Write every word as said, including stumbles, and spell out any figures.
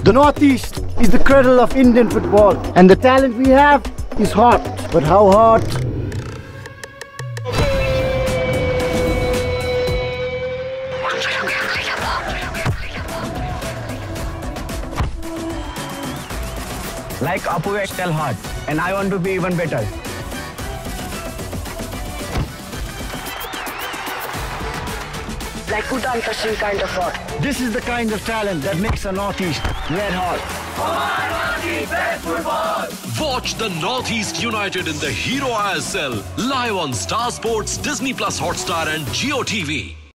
The Northeast is the cradle of Indian football, and the talent we have is hot. But how hot? Like Apu Excel hard, and I want to be even better. Like Udan Tashin kind of hot. This is the kind of talent that makes the Northeast red hot. Watch the Northeast United in the Hero I S L live on Star Sports, Disney Plus Hotstar and Jio T V.